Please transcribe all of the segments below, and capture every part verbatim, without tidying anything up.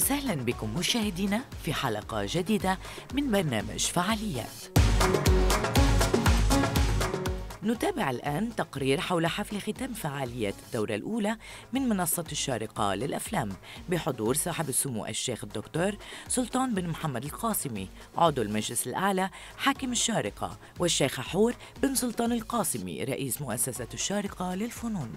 وسهلا بكم مشاهدينا في حلقة جديدة من برنامج فعاليات. نتابع الآن تقرير حول حفل ختام فعاليات الدورة الأولى من منصة الشارقة للأفلام بحضور صاحب السمو الشيخ الدكتور سلطان بن محمد القاسمي عضو المجلس الأعلى حاكم الشارقة، والشيخ حور بن سلطان القاسمي رئيس مؤسسة الشارقة للفنون.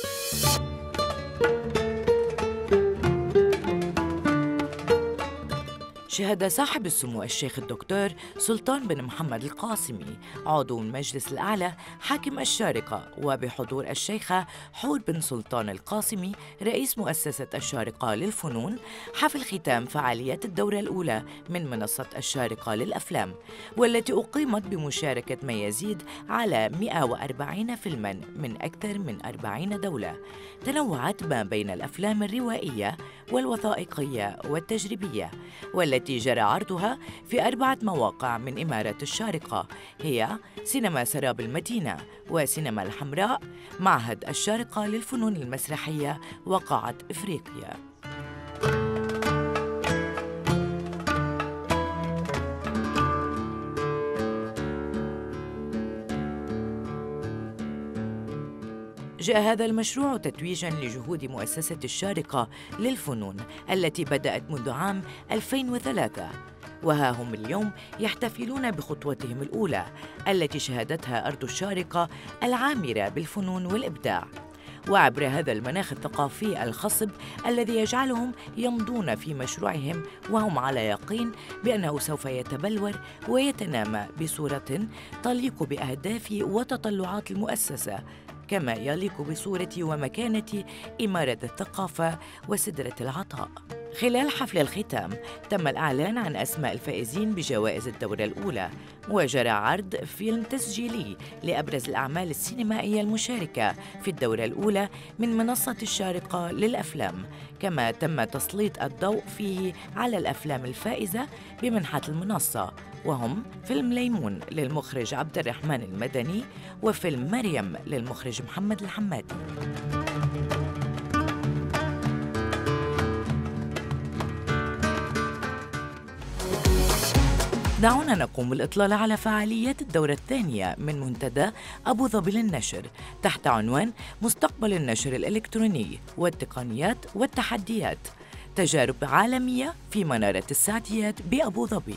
شهد صاحب السمو الشيخ الدكتور سلطان بن محمد القاسمي عضو المجلس الأعلى حاكم الشارقة وبحضور الشيخة حور بن سلطان القاسمي رئيس مؤسسة الشارقة للفنون حفل ختام فعاليات الدورة الأولى من منصة الشارقة للأفلام، والتي أقيمت بمشاركة ما يزيد على مئة وأربعين فيلماً من أكثر من أربعين دولة، تنوعت ما بين الأفلام الروائية والوثائقية والتجريبية، والتي جرى عرضها في أربعة مواقع من إمارة الشارقة هي سينما سراب المدينة وسينما الحمراء، معهد الشارقة للفنون المسرحية وقاعة إفريقيا. جاء هذا المشروع تتويجاً لجهود مؤسسة الشارقة للفنون التي بدأت منذ عام ألفين وثلاثة، وها هم اليوم يحتفلون بخطوتهم الأولى التي شهدتها أرض الشارقة العامرة بالفنون والإبداع، وعبر هذا المناخ الثقافي الخصب الذي يجعلهم يمضون في مشروعهم وهم على يقين بأنه سوف يتبلور ويتنامى بصورة تليق بأهداف وتطلعات المؤسسة، كما يليق بصورة ومكانة إمارة الثقافة وسدرة العطاء. خلال حفل الختام تم الإعلان عن أسماء الفائزين بجوائز الدورة الأولى، وجرى عرض فيلم تسجيلي لأبرز الأعمال السينمائية المشاركة في الدورة الأولى من منصة الشارقة للأفلام، كما تم تسليط الضوء فيه على الأفلام الفائزة بمنحة المنصة، وهم فيلم ليمون للمخرج عبد الرحمن المدني وفيلم مريم للمخرج محمد الحمادي. دعونا نقوم بالإطلال على فعاليات الدورة الثانية من منتدى أبو ظبي للنشر تحت عنوان مستقبل النشر الإلكتروني والتقنيات والتحديات، تجارب عالمية في منارة السعديات بأبو ظبي.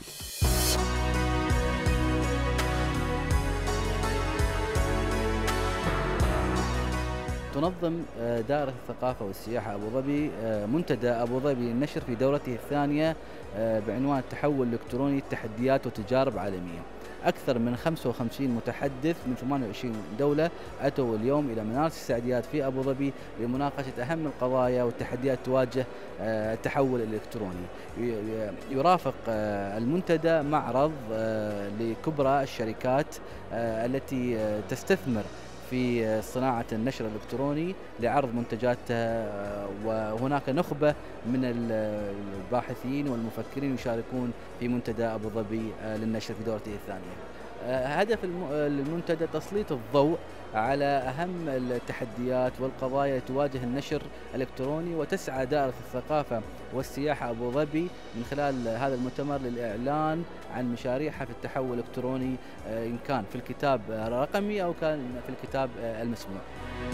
تنظم دائرة الثقافة والسياحة أبو ظبي منتدى أبو ظبي للنشر في دورته الثانية بعنوان التحول الإلكتروني التحديات وتجارب عالمية. أكثر من خمسة وخمسين متحدث من ثمانية وعشرين دولة أتوا اليوم إلى منارة السعديات في أبو ظبي لمناقشة أهم القضايا والتحديات تواجه التحول الإلكتروني. يرافق المنتدى معرض لكبرى الشركات التي تستثمر في صناعة النشر الإلكتروني لعرض منتجاتها، وهناك نخبة من الباحثين والمفكرين يشاركون في منتدى أبو ظبي للنشر في دورته الثانية. هدف المنتدى تسليط الضوء على أهم التحديات والقضايا التي تواجه النشر الإلكتروني، وتسعى دائرة الثقافة والسياحة أبو ظبي من خلال هذا المؤتمر للإعلان عن مشاريعها في التحول الإلكتروني، إن كان في الكتاب الرقمي أو كان في الكتاب المسموع.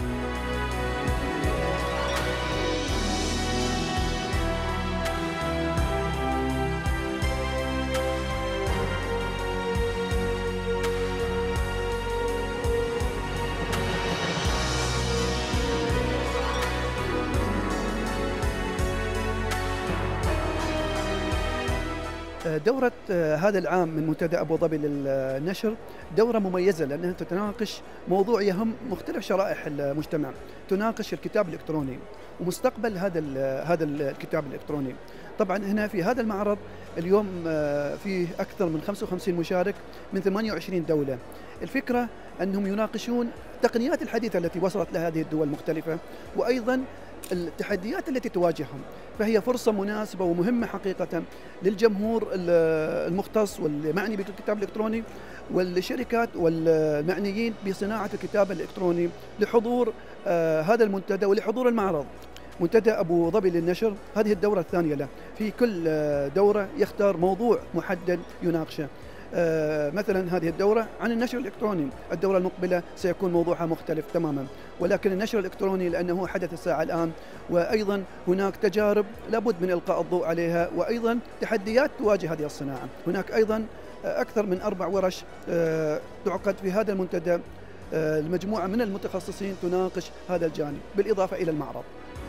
دورة هذا العام من منتدى أبو ظبي للنشر دورة مميزة لأنها تتناقش موضوع يهم مختلف شرائح المجتمع، تناقش الكتاب الإلكتروني ومستقبل هذا هذا الكتاب الإلكتروني. طبعا هنا في هذا المعرض اليوم فيه أكثر من خمسة وخمسين مشارك من ثمانية وعشرين دولة. الفكرة أنهم يناقشون التقنيات الحديثة التي وصلت لهذه الدول المختلفة، وأيضا التحديات التي تواجههم، فهي فرصة مناسبة ومهمة حقيقة للجمهور المختص والمعني بالكتاب الإلكتروني والشركات والمعنيين بصناعة الكتاب الإلكتروني لحضور هذا المنتدى ولحضور المعرض. منتدى أبو ظبي للنشر هذه الدورة الثانية له، في كل دورة يختار موضوع محدد يناقشه. آه مثلا هذه الدورة عن النشر الإلكتروني، الدورة المقبلة سيكون موضوعها مختلف تماما، ولكن النشر الإلكتروني لأنه حدث الساعة الآن، وأيضا هناك تجارب لابد من إلقاء الضوء عليها، وأيضا تحديات تواجه هذه الصناعة. هناك أيضا أكثر من أربع ورش آه تعقد في هذا المنتدى، آه المجموعة من المتخصصين تناقش هذا الجانب بالإضافة إلى المعرض.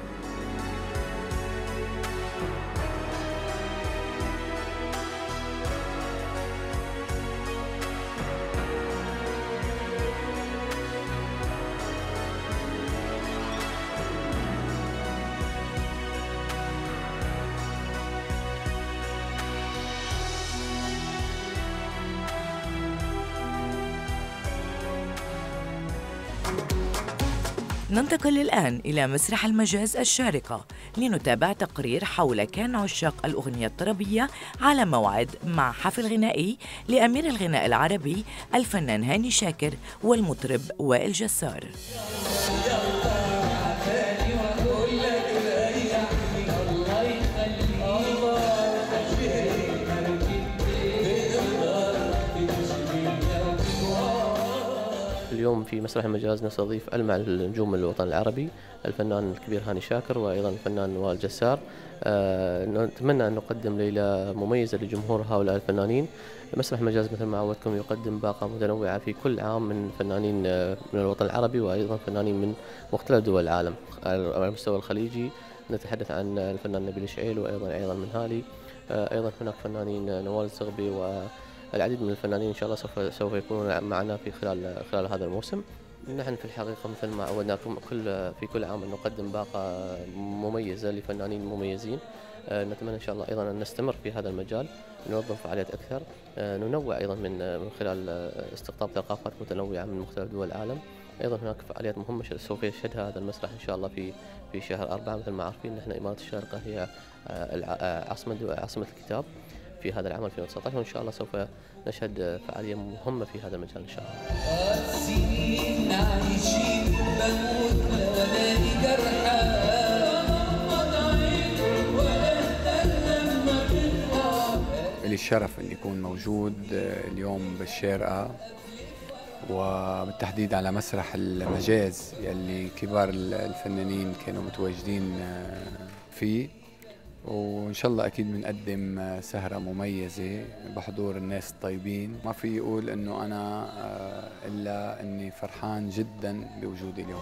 ننتقل الآن إلى مسرح المجاز الشارقة لنتابع تقرير حول كان عشاق الأغنية الطربية على موعد مع حفل غنائي لأمير الغناء العربي الفنان هاني شاكر والمطرب وائل جسار. اليوم في مسرح المجاز نستضيف ألمع النجوم الوطن العربي الفنان الكبير هاني شاكر وأيضا الفنان وائل جسار. أه نتمنى أن نقدم ليلة مميزة لجمهور هؤلاء الفنانين. مسرح المجاز مثل ما عودتكم يقدم باقة متنوعة في كل عام من فنانين من الوطن العربي وأيضا فنانين من مختلف دول العالم. على المستوى الخليجي نتحدث عن الفنان نبيل شعيل وأيضا أيضا من هالي، أه أيضا هناك فنانين نوال الزغبي و العديد من الفنانين إن شاء الله سوف سوف يكونون معنا في خلال خلال هذا الموسم. نحن في الحقيقة مثل ما عودناكم كل في كل عام نقدم باقة مميزة لفنانين مميزين. نتمنى إن شاء الله أيضا أن نستمر في هذا المجال، ننظم فعاليات أكثر، ننوع أيضا من من خلال استقطاب ثقافات متنوعة من مختلف دول العالم. أيضا هناك فعاليات مهمة سوف يشهدها هذا المسرح إن شاء الله في في شهر أربعة. مثل ما عارفين نحن إمارة الشارقة هي عاصمة عاصمة الكتاب في هذا العام ألفين وتسعة عشر، وإن شاء الله سوف نشهد فعالية مهمة في هذا المجال إن شاء الله. لي الشرف أن يكون موجود اليوم بالشارقة وبالتحديد على مسرح المجاز يلي كبار الفنانين كانوا متواجدين فيه، وإن شاء الله أكيد بنقدم سهرة مميزة بحضور الناس الطيبين. ما في أقول إنه أنا إلا إني فرحان جدا بوجودي اليوم.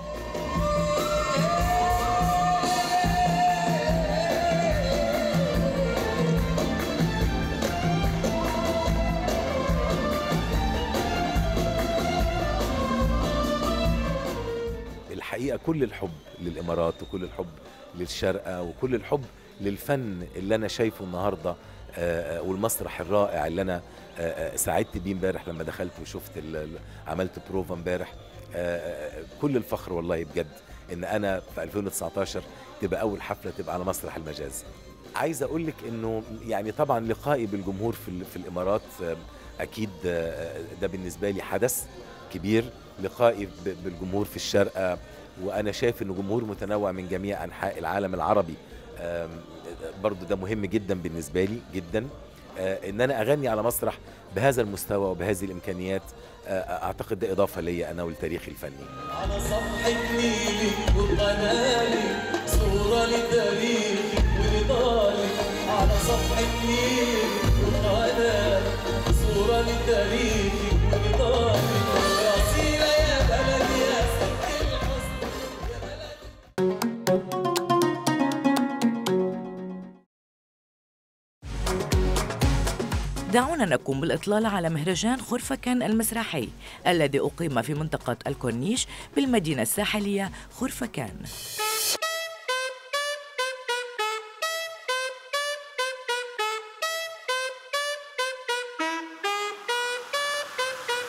الحقيقة كل الحب للإمارات وكل الحب للشارقة وكل الحب للفن اللي أنا شايفه النهاردة، والمسرح الرائع اللي أنا سعدت بيه امبارح لما دخلت وشفت عملت بروفا امبارح. كل الفخر والله بجد إن أنا في ألفين وتسعة عشر تبقى أول حفلة تبقى على مسرح المجاز. عايز أقول لك إنه يعني طبعا لقائي بالجمهور في, في الإمارات أكيد ده بالنسبة لي حدث كبير. لقائي بالجمهور في الشارقة وأنا شايف إنه جمهور متنوع من جميع أنحاء العالم العربي برضو ده مهم جدا بالنسبة لي جدا. إن أنا أغني على مسرح بهذا المستوى وبهذه الإمكانيات أعتقد ده إضافة لي أنا ولتاريخي الفني. على صفحة نيلي وقنالي صورة لتاريخي ولضالي، على صفحة نيلي وقنالي صورة لتاريخي ولضالي. دعونا نقوم بالإطلالة على مهرجان خرفكان المسرحي الذي أقيم في منطقة الكورنيش بالمدينة الساحلية خرفكان.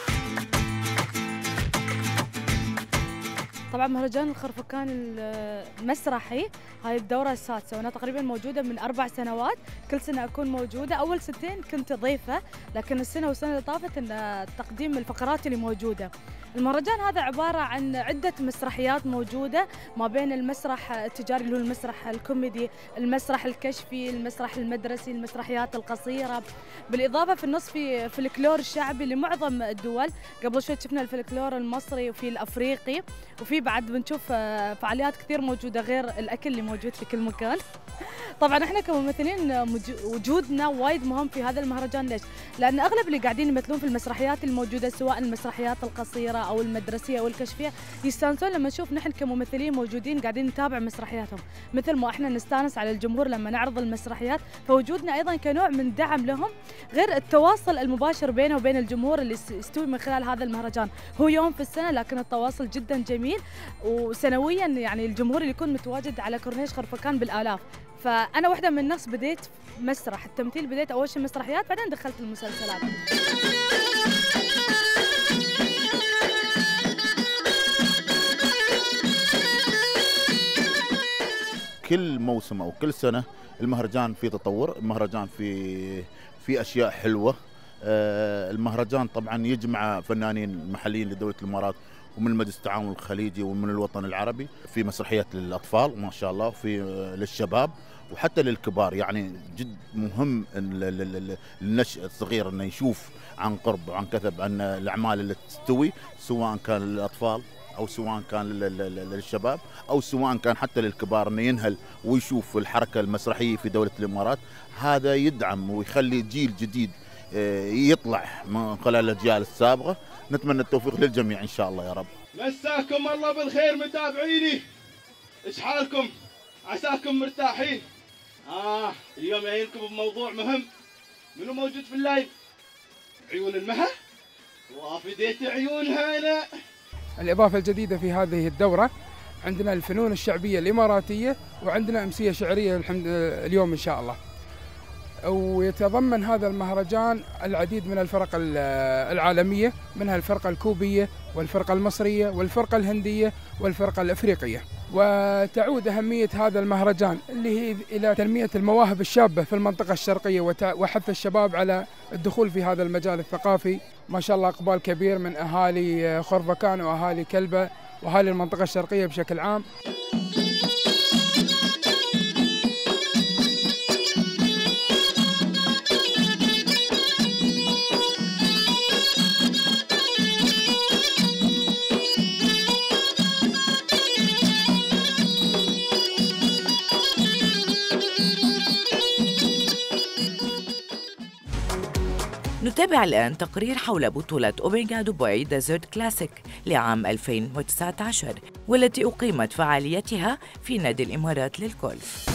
طبعا مهرجان الخرفكان مسرحي. هاي الدورة السادسة وأنا تقريبا موجودة من أربع سنوات، كل سنة أكون موجودة. أول سنتين كنت ضيفة، لكن السنة والسنة اللي طافت إن تقديم الفقرات اللي موجودة. المهرجان هذا عبارة عن عدة مسرحيات موجودة ما بين المسرح التجاري اللي هو المسرح الكوميدي، المسرح الكشفي، المسرح المدرسي، المسرحيات القصيرة، بالإضافة في النص في فلكلور الشعبي لمعظم الدول. قبل شوي شفنا الفلكلور المصري وفي الأفريقي، وفي بعد بنشوف فعاليات كثير موجودة غير الأكل اللي موجود في كل مكان. طبعا احنا كممثلين وجودنا وايد مهم في هذا المهرجان. ليش؟ لأن أغلب اللي قاعدين يمثلون في المسرحيات الموجودة سواء المسرحيات القصيرة أو المدرسية أو الكشفية يستانسون لما نشوف نحن كممثلين موجودين قاعدين نتابع مسرحياتهم، مثل ما احنا نستانس على الجمهور لما نعرض المسرحيات. فوجودنا أيضا كنوع من دعم لهم، غير التواصل المباشر بينه وبين الجمهور اللي يستوي من خلال هذا المهرجان. هو يوم في السنة لكن التواصل جدا جميل، وسنويا يعني الجمهور اللي يكون متواجد على كورنيش خرفكان بالآلاف. فأنا واحدة من الناس بديت مسرح التمثيل، بديت أول شيء مسرحيات بعدين دخلت المسلسلات. كل موسم أو كل سنة المهرجان في تطور، المهرجان في في أشياء حلوة. المهرجان طبعا يجمع فنانين محليين لدولة الإمارات ومن المجلس التعاون الخليجي ومن الوطن العربي، في مسرحيات للأطفال ما شاء الله، في للشباب وحتى للكبار. يعني جد مهم للنشء الصغير انه يشوف عن قرب وعن كثب عن الأعمال اللي تستوي، سواء كان للأطفال أو سواء كان للشباب أو سواء كان حتى للكبار، انه ينهل ويشوف الحركة المسرحية في دولة الإمارات. هذا يدعم ويخلي جيل جديد يطلع من خلال الأجيال السابقة. نتمنى التوفيق للجميع إن شاء الله يا رب. مساكم الله بالخير متابعيني، إيش حالكم؟ عساكم مرتاحين؟ آه اليوم جايينكم بموضوع مهم. منو موجود في اللايف؟ عيون المها؟ وافديت عيونها أنا. الإضافة الجديدة في هذه الدورة عندنا الفنون الشعبية الإماراتية، وعندنا أمسية شعرية اليوم إن شاء الله. ويتضمن هذا المهرجان العديد من الفرق العالمية، منها الفرقة الكوبية والفرقة المصرية والفرقة الهندية والفرقة الأفريقية. وتعود أهمية هذا المهرجان اللي هي إلى تنمية المواهب الشابة في المنطقة الشرقية وحث الشباب على الدخول في هذا المجال الثقافي. ما شاء الله إقبال كبير من أهالي خرفكان وأهالي كلبة وأهالي المنطقة الشرقية بشكل عام. نتابع الآن تقرير حول بطولة أوميغا دبي ديزرت كلاسيك لعام ألفين وتسعة عشر، والتي أقيمت فعاليتها في نادي الإمارات للجولف.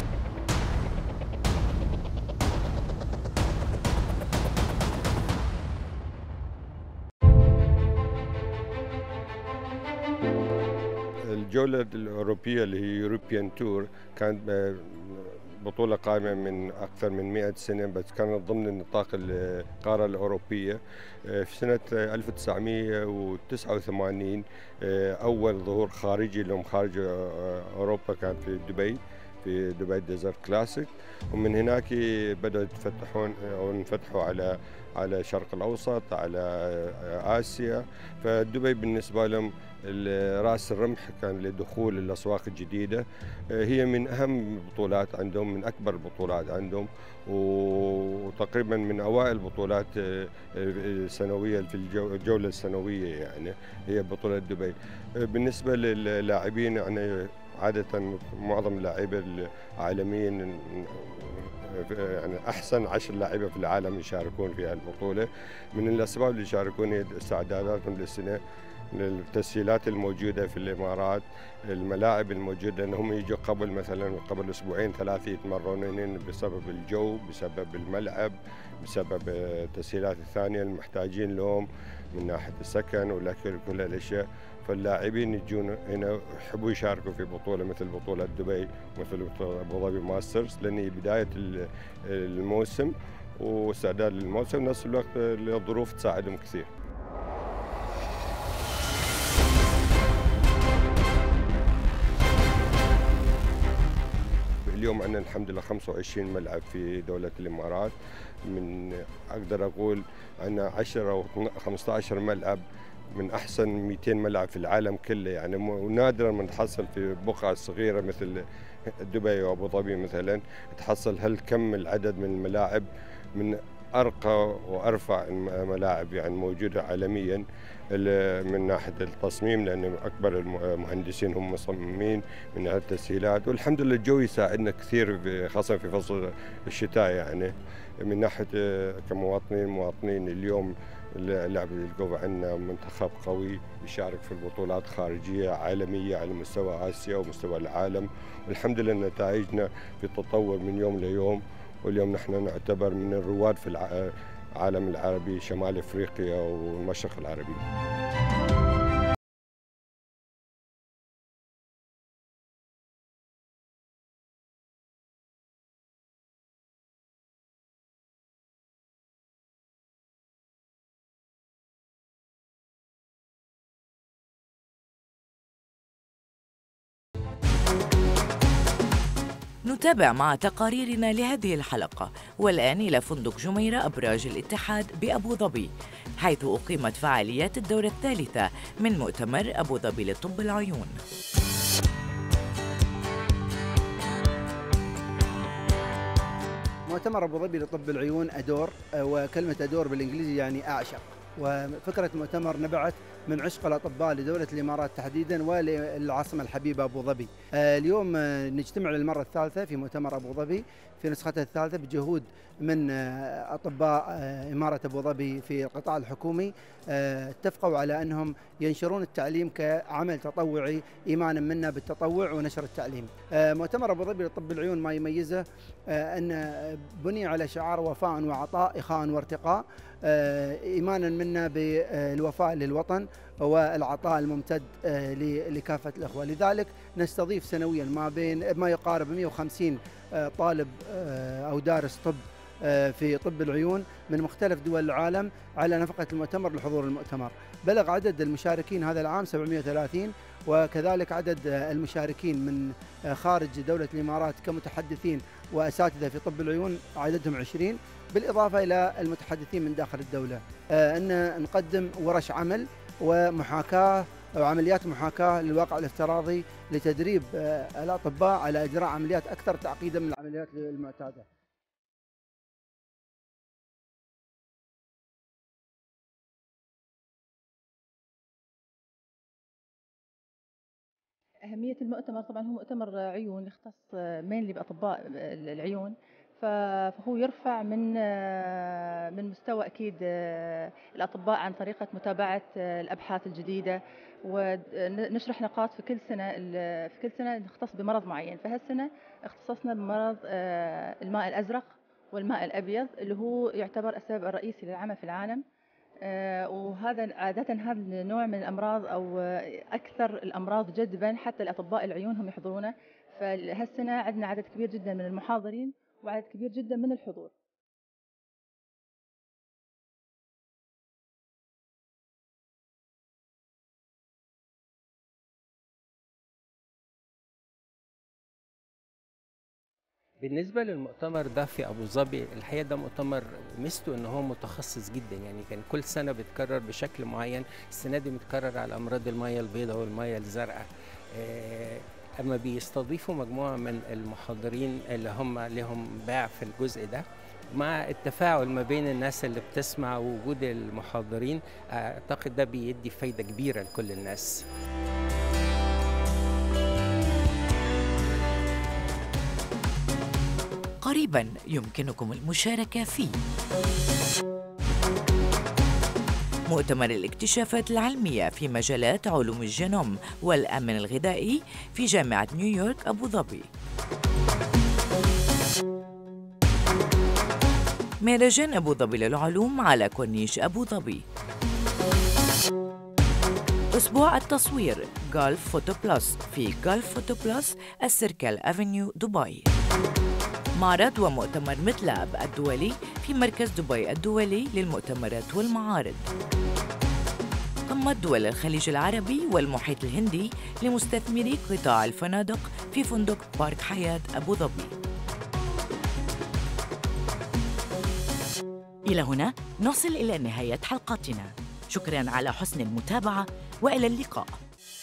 الجولة الأوروبية اللي هي يوروبيان تور كانت بطولة قائمة من أكثر من مئة سنة، بس كانت ضمن نطاق القارة الأوروبية. في سنة ألف وتسعمئة وتسعة وثمانين أول ظهور خارجي لهم خارج أوروبا كان في دبي، في دبي ديزرت كلاسيك. ومن هناك بدأوا يتفتحون أو انفتحوا على على الشرق الأوسط، على آسيا. فدبي بالنسبة لهم راس الرمح كان لدخول الأسواق الجديدة. هي من أهم البطولات عندهم، من أكبر البطولات عندهم، وتقريبا من أوائل البطولات السنوية في الجولة السنوية. يعني هي بطولة دبي. بالنسبة للاعبين يعني عادة معظم اللاعبين العالميين يعني أحسن عشر لاعبين في العالم يشاركون في هالبطولة. من الأسباب اللي يشاركون هي استعداداتهم للسنة، التسهيلات الموجودة في الإمارات، الملاعب الموجودة، أنهم يجوا قبل مثلا قبل أسبوعين ثلاثة يتمرنون بسبب الجو، بسبب الملعب، بسبب التسهيلات الثانية المحتاجين لهم من ناحية السكن والأكل وكل هالأشياء. فاللاعبين يجون هنا يحبوا يشاركوا في بطولة مثل بطولة دبي، مثل بطولة أبو ظبي ماسترز، لأن هي بداية الموسم واستعداد للموسم، نفس الوقت الظروف تساعدهم كثير. اليوم عندنا الحمد لله خمسة وعشرين ملعب في دولة الإمارات. من أقدر أقول عندنا عشرة أو خمسة عشر ملعب من أحسن مئتين ملعب في العالم كله، يعني ونادرا ما تحصل في بقعة صغيرة مثل دبي وأبو ظبي مثلا تحصل هالكم العدد من الملاعب من أرقى وأرفع الملاعب يعني موجودة عالميا من ناحية التصميم، لأن أكبر المهندسين هم مصممين من ناحية التسهيلات، والحمد لله الجو يساعدنا كثير خاصة في فصل الشتاء. يعني من ناحية كمواطنين مواطنين اليوم اللعب الجو عندنا منتخب قوي يشارك في البطولات خارجية عالمية على مستوى آسيا ومستوى العالم، والحمد لله نتائجنا في تطور من يوم ليوم، واليوم نحن نعتبر من الرواد في العالم العربي شمال افريقيا والمشرق العربي. نتابع مع تقاريرنا لهذه الحلقة، والآن إلى فندق جميرة أبراج الاتحاد بأبو ظبي، حيث أقيمت فعاليات الدورة الثالثة من مؤتمر أبو ظبي لطب العيون. مؤتمر أبو ظبي لطب العيون أدور، وكلمة أدور بالإنجليزي يعني أعشق، وفكرة المؤتمر نبعت من عشق الأطباء لدولة الإمارات تحديداً وللعاصمة الحبيبة أبو ظبي. اليوم نجتمع للمرة الثالثة في مؤتمر أبو ظبي في نسخته الثالثة بجهود من أطباء إمارة أبو ظبي في القطاع الحكومي، اتفقوا على أنهم ينشرون التعليم كعمل تطوعي إيمانا منا بالتطوع ونشر التعليم. مؤتمر أبو ظبي لطب العيون ما يميزه أن بني على شعار وفاء وعطاء إخاء وارتقاء، إيمانا منا بالوفاء للوطن والعطاء الممتد لكافة الأخوة. لذلك نستضيف سنويا ما بين ما يقارب مئة وخمسين طالب أو دارس طب في طب العيون من مختلف دول العالم على نفقة المؤتمر لحضور المؤتمر. بلغ عدد المشاركين هذا العام سبعمئة وثلاثين، وكذلك عدد المشاركين من خارج دولة الإمارات كمتحدثين وأساتذة في طب العيون عددهم عشرين، بالإضافة إلى المتحدثين من داخل الدولة. أن نقدم ورش عمل ومحاكاة وعمليات محاكاة للواقع الافتراضي لتدريب الأطباء على إجراء عمليات أكثر تعقيدا من العمليات المعتادة. أهمية المؤتمر طبعا هو مؤتمر عيون يختص مينلي بأطباء العيون، فهو يرفع من من مستوى أكيد الأطباء عن طريقة متابعة الأبحاث الجديدة، ونشرح نقاط في كل سنة في كل سنة نختص بمرض معين. فهالسنة اختصصنا بمرض الماء الأزرق والماء الأبيض اللي هو يعتبر السبب الرئيسي للعمى في العالم، وهذا عادة هذا النوع من الأمراض أو أكثر الأمراض جذبا حتى الأطباء العيون هم يحضرونه. فهالسنة عندنا عدد كبير جدا من المحاضرين وعدد كبير جدا من الحضور. بالنسبة للمؤتمر ده في أبو ظبي، الحقيقة ده مؤتمر ميزته إن هو متخصص جدا، يعني كان كل سنة بيتكرر بشكل معين. السنة دي متكرر على أمراض المية البيضاء والمية الزرقاء. أما بيستضيفوا مجموعة من المحاضرين اللي هم لهم باع في الجزء ده، مع التفاعل ما بين الناس اللي بتسمع ووجود المحاضرين، أعتقد ده بيدي فايدة كبيرة لكل الناس. قريباً يمكنكم المشاركة في مؤتمر الاكتشافات العلمية في مجالات علوم الجينوم والأمن الغذائي في جامعة نيويورك أبو ظبي، مهرجان أبو ظبي للعلوم على كورنيش أبو ظبي، أسبوع التصوير جولف فوتو بلس في جولف فوتو بلس السيركل أفنيو دبي، معرض ومؤتمر متلاب الدولي في مركز دبي الدولي للمؤتمرات والمعارض. كما ضمت دول الخليج العربي والمحيط الهندي لمستثمري قطاع الفنادق في فندق بارك حياة أبو ظبي. إلى هنا نصل إلى نهاية حلقتنا. شكراً على حسن المتابعة وإلى اللقاء.